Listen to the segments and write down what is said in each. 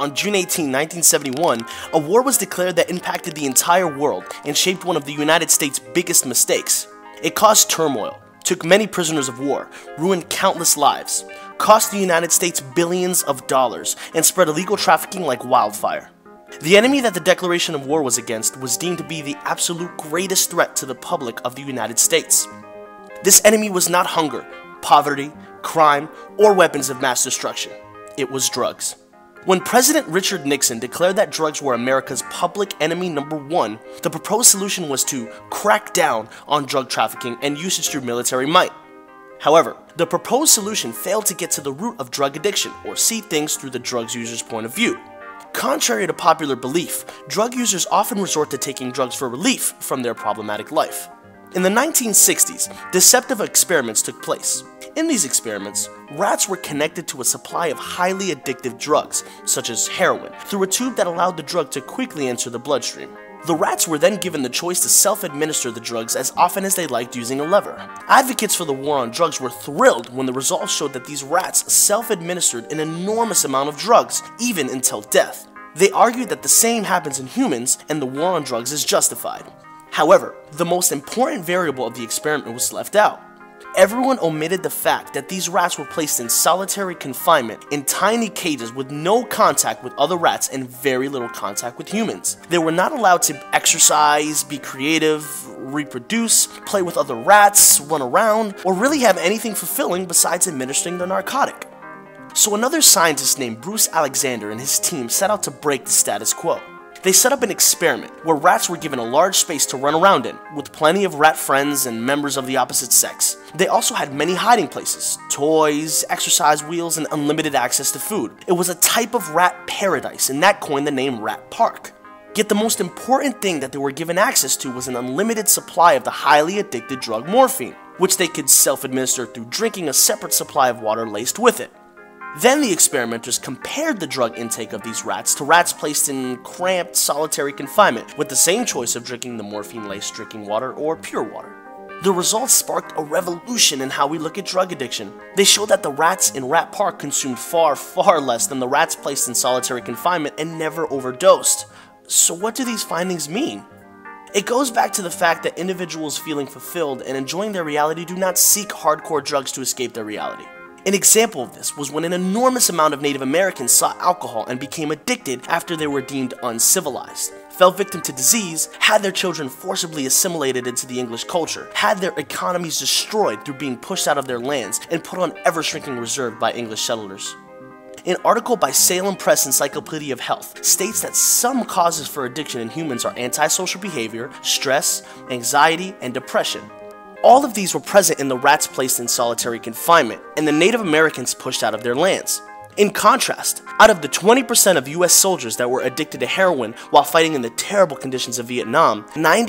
on June 18, 1971, a war was declared that impacted the entire world and shaped one of the United States' biggest mistakes. It caused turmoil, took many prisoners of war, ruined countless lives, cost the United States billions of dollars, and spread illegal trafficking like wildfire. The enemy that the declaration of war was against was deemed to be the absolute greatest threat to the public of the United States. This enemy was not hunger, poverty, crime, or weapons of mass destruction. It was drugs. When President Richard Nixon declared that drugs were America's public enemy #1, the proposed solution was to crack down on drug trafficking and usage through military might. However, the proposed solution failed to get to the root of drug addiction or see things through the drugs user's point of view. Contrary to popular belief, drug users often resort to taking drugs for relief from their problematic life. In the 1960s, deceptive experiments took place. In these experiments, rats were connected to a supply of highly addictive drugs, such as heroin, through a tube that allowed the drug to quickly enter the bloodstream. The rats were then given the choice to self-administer the drugs as often as they liked using a lever. Advocates for the war on drugs were thrilled when the results showed that these rats self-administered an enormous amount of drugs, even until death. They argued that the same happens in humans and the war on drugs is justified. However, the most important variable of the experiment was left out. Everyone omitted the fact that these rats were placed in solitary confinement in tiny cages with no contact with other rats and very little contact with humans. They were not allowed to exercise, be creative, reproduce, play with other rats, run around, or really have anything fulfilling besides administering the narcotic. So another scientist named Bruce Alexander and his team set out to break the status quo. They set up an experiment where rats were given a large space to run around in, with plenty of rat friends and members of the opposite sex. They also had many hiding places, toys, exercise wheels, and unlimited access to food. It was a type of rat paradise, and that coined the name Rat Park. Yet the most important thing that they were given access to was an unlimited supply of the highly addictive drug morphine, which they could self-administer through drinking a separate supply of water laced with it. Then the experimenters compared the drug intake of these rats to rats placed in cramped solitary confinement with the same choice of drinking the morphine-laced drinking water or pure water. The results sparked a revolution in how we look at drug addiction. They showed that the rats in Rat Park consumed far, far less than the rats placed in solitary confinement and never overdosed. So what do these findings mean? It goes back to the fact that individuals feeling fulfilled and enjoying their reality do not seek hardcore drugs to escape their reality. An example of this was when an enormous amount of Native Americans sought alcohol and became addicted after they were deemed uncivilized, fell victim to disease, had their children forcibly assimilated into the English culture, had their economies destroyed through being pushed out of their lands and put on ever-shrinking reserve by English settlers. An article by Salem Press Encyclopedia of Health states that some causes for addiction in humans are antisocial behavior, stress, anxiety, and depression. All of these were present in the rats placed in solitary confinement, and the Native Americans pushed out of their lands. In contrast, out of the 20% of US soldiers that were addicted to heroin while fighting in the terrible conditions of Vietnam,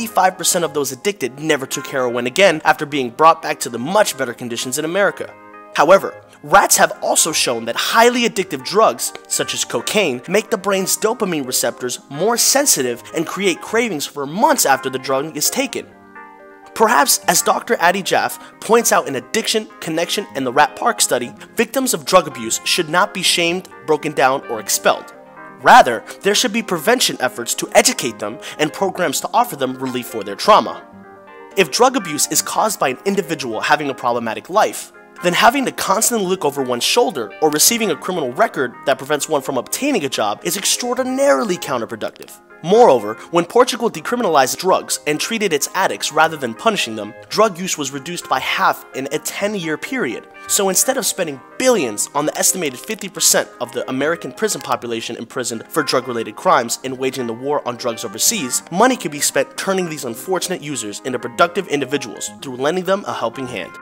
95% of those addicted never took heroin again after being brought back to the much better conditions in America. However, rats have also shown that highly addictive drugs, such as cocaine, make the brain's dopamine receptors more sensitive and create cravings for months after the drug is taken. Perhaps, as Dr. Addie Jaff points out in Addiction, Connection, and the Rat Park study, victims of drug abuse should not be shamed, broken down, or expelled. Rather, there should be prevention efforts to educate them and programs to offer them relief for their trauma. If drug abuse is caused by an individual having a problematic life, then having to constantly look over one's shoulder or receiving a criminal record that prevents one from obtaining a job is extraordinarily counterproductive. Moreover, when Portugal decriminalized drugs and treated its addicts rather than punishing them, drug use was reduced by half in a 10-year period. So instead of spending billions on the estimated 50% of the American prison population imprisoned for drug-related crimes and waging the war on drugs overseas, money could be spent turning these unfortunate users into productive individuals through lending them a helping hand.